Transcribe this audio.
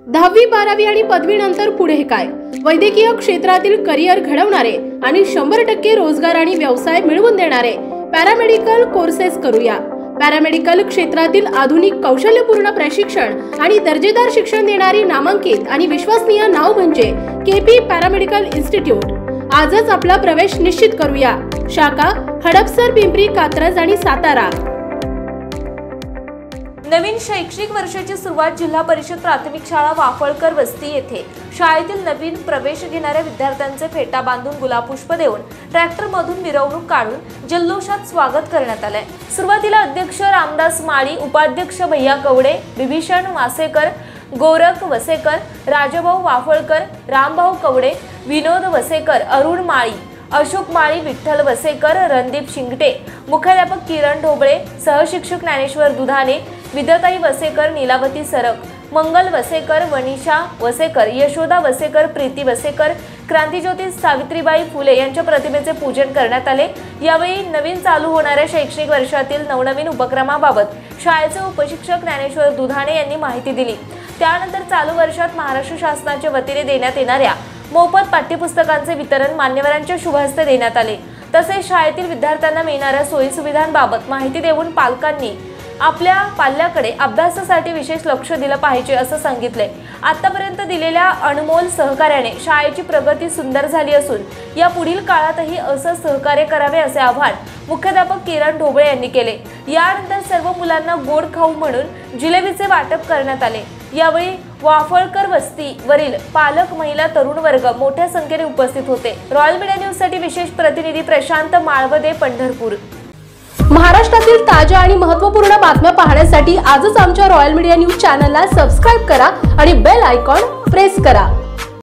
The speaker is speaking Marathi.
10वी 12वी आणि पदवीनंतर पुढे काय? वैद्यकीय क्षेत्रातील करिअर घडवणारे आणि 100% रोजगार आणि व्यवसाय मिळवून देणारे पॅरामेडिकल कोर्सेस करूया। पॅरामेडिकल क्षेत्रातील आधुनिक कौशल्यपूर्ण प्रशिक्षण आणि दर्जेदार शिक्षण देणारी नामांकित आणि विश्वसनीय नाव म्हणजे केपी पॅरामेडिकल इन्स्टिट्यूट। आजच आपला प्रवेश निश्चित करूया। शाखा हडपसर, पिंपरी, कात्रज आणि सातारा। नवीन शैक्षणिक वर्षाची सुरुवात जिल्हा परिषद प्राथमिक शाळा वाफळकर वस्ती येथे शाळेतील नवीन प्रवेश घेणाऱ्या विद्यार्थ्यांचे फेटा बांधून गुलाबपुष्प देऊन ट्रॅक्टरमधून मिरवणूक काढून जल्लोषात स्वागत करण्यात आले। सुरुवातीला अध्यक्ष रामदास माळी, उपाध्यक्ष भैया कवडे, बिभीषण वासेकर, गोरख वसेकर, राजभाऊ वाफळकर, रामभाऊ कवडे, विनोद वसेकर, अरुण माळी, अशोक माळी, विठ्ठल वसेकर, रणदीप शिंगटे, मुख्याध्यापक किरण ढोबळे, सहशिक्षक ज्ञानेश्वर दुधाने, विद्याताई वसेकर, नीलावती सरक, मंगल वसेकर, वनिशा वसेकर, यशोदा वसेकर, प्रीती वसेकर, क्रांतिज्योती सावित्रीबाई फुले यांच्या प्रतिमेचे पूजन करण्यात आले। यावेळी नवीन चालू होणाऱ्या शैक्षणिक वर्षातील नवनवीन उपक्रमाबाबत शाळेचे उपशिक्षक ज्ञानेश्वर दुधाने यांनी माहिती दिली। त्यानंतर चालू वर्षात महाराष्ट्र शासनाच्या वतीने देण्यात येणाऱ्या मोफत पाठ्यपुस्तकांचे वितरण मान्यवरांच्या शुभ हस्ते देण्यात आले। तसेच शाळेतील विद्यार्थ्यांना मिळणाऱ्या सोयी सुविधांबाबत माहिती देऊन पालकांनी आपल्या पाल्याकडे अभ्यासासाठी विशेष लक्ष दिलं पाहिजे असं सांगितले। आतापर्यंत दिलेल्या अनमोल सहकार्याने शाळेची प्रगती सुंदर झाली असून या पुढील काळातही असं सहकार्य करावे असे आवाहन मुख्याध्यापक किरण ढोबळे यांनी केले। यानंतर सर्व मुलांना गोड खाऊ म्हणून जिलेबीचे वाटप करण्यात आले। यावेळी वाफळकर वस्तीवरील पालक, महिला, तरुण वर्ग मोठ्या संख्येने उपस्थित होते। रॉयल मीडिया न्यूज साठी विशेष प्रतिनिधी प्रशांत माळवदे, पंढरपूर। महाराष्ट्रातील ताज्या आणि महत्त्वपूर्ण बातम्या पाहण्यासाठी आजच आमच्या रॉयल मीडिया न्यूज चॅनलला सबस्क्राइब करा आणि बेल आयकॉन प्रेस करा।